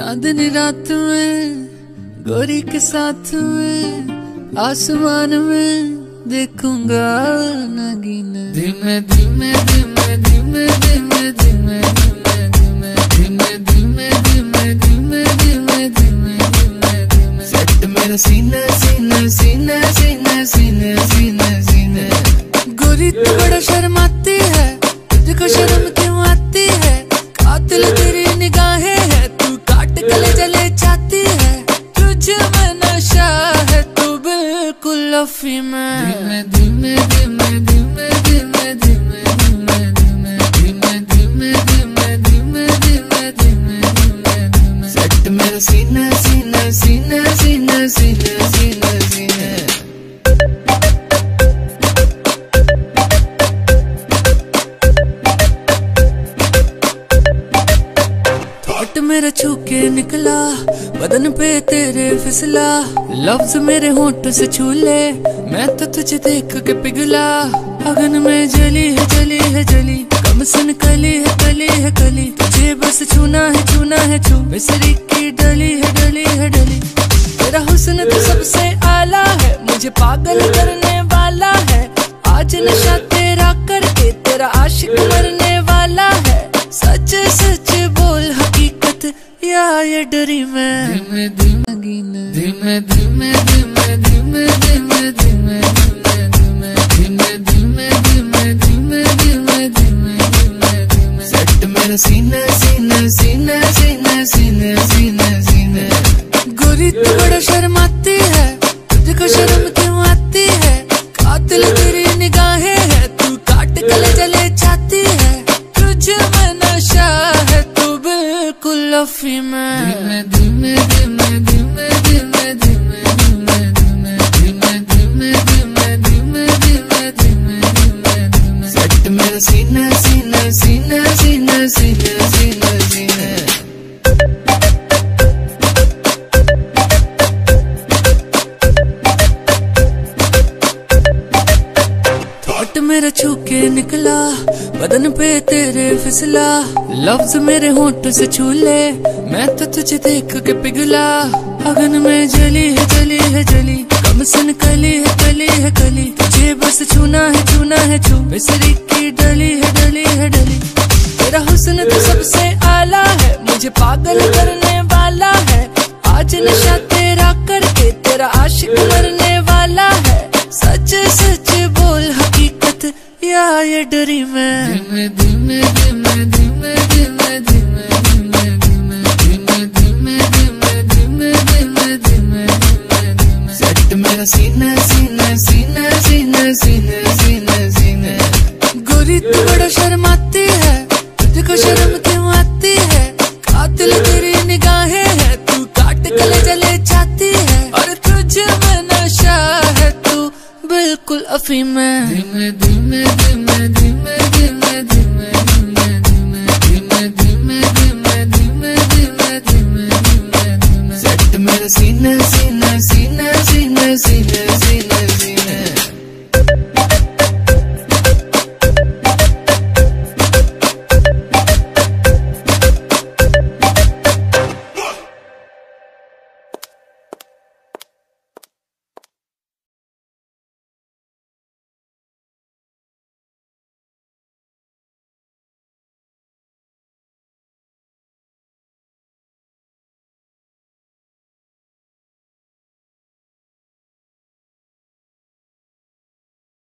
चांदनी रात में गोरी के साथ में आसमान में देखूंगा नगीना। धीमे धीमे धीमे धीमे धीमे धीमे धीमे धीमे धीमे धीमे धीमे धीमे धीमे धीमे सेट मेरा सीना सीना सीना सीना सीना सीना सीना। गोरी तू बड़ा शर्माती है, तुझको शर्म क्यों आती है? कातिल तेरी निगाहें है, तू काट गले जले चाहती है। तुझे में नशा है, तू बिल्कुल अफीम है। धीमे धीमे धीमे धीमे धीमे धीमे धीमे धीमे धीमे धीमे धीमे धीमे धीमे धीमे धीमे सेट मेरा सीना सीना सीना सीना सीना सीना सीना। मेरा छू के निकला बदन पे तेरे फिसला, लफ्ज मेरे होंठ से छू ले, मैं तो तुझे देख के पिघला। अगन में जली है जली है जली, कम सुन कली है कली है कली। तुझे बस छूना है छू, मिसरी की डली है डली है डली। तेरा हुस्न तो सबसे आला है, मुझे पागल करने वाला है। आज नशा तेरा करके तेरा आशिक मरने वाला है। सच सच बोल हकीकत या ये डरी मैं। धीमे धीमे धीमे धीमे धीमे धीमे धीमे धीमे धीमे धीमे धीमे धीमे धीमे धीमे धीमे धीमे धीमे सेट मेरा सीना सीना सीना सीना सीना सीना सीना। गोरी तू बड़ा शर्माती है, तुझको शर्म क्यों आती है? कातिल तेरी निगाहें है, तू काट गले जले चाहती है। तुझे में नशा है, तू बिल्कुल अफीम है। धीमे धीमे धीमे धीमे धीमे धीमे धीमे धीमे धीमे धीमे धीमे धीमे धीमे धीमे धीमे सेट मेरा सीना सीना सीना सीना सीना सीना सीना। मेरा छू के निकला बदन पे तेरे फिसला, लफ्ज मेरे होंठ से छू ले, मैं तो तुझे देख के पिघला। अगन में जली है जली है जली, कम सुन कली है कली। तुझे बस छूना है छू, मिसरी की डली है डली। तेरा हुस्न तो सबसे आला है, मुझे पागल करने वाला है। आज नशा तेरा करके तेरा आशिक मरने वाला है। सच सच बोल हकीकत या ये डरी मैं। धीमे धीमे धीमे धीमे धीमे धीमे धीमे धीमे धीमे धीमे धीमे धीमे धीमे धीमे धीमे धीमे सेट मेरा सीना सीना सीना सीना सीना सीना सीना। गोरी तू बड़ा शर्माती है, तुझको शर्म क्यों आती है? कातिल तेरी निगाहें है, तू काट गले जले चाहती है। और तुझे में नशा है, तू बिल्कुल अफीम है। धीमे धीमे धीमे धीमे धीमे धीमे धीमे धीमे धीमे धीमे धीमे धीमे धीमे धीमे धीमे सेट मेरा सीना सीना सीना सीना सीना सीना।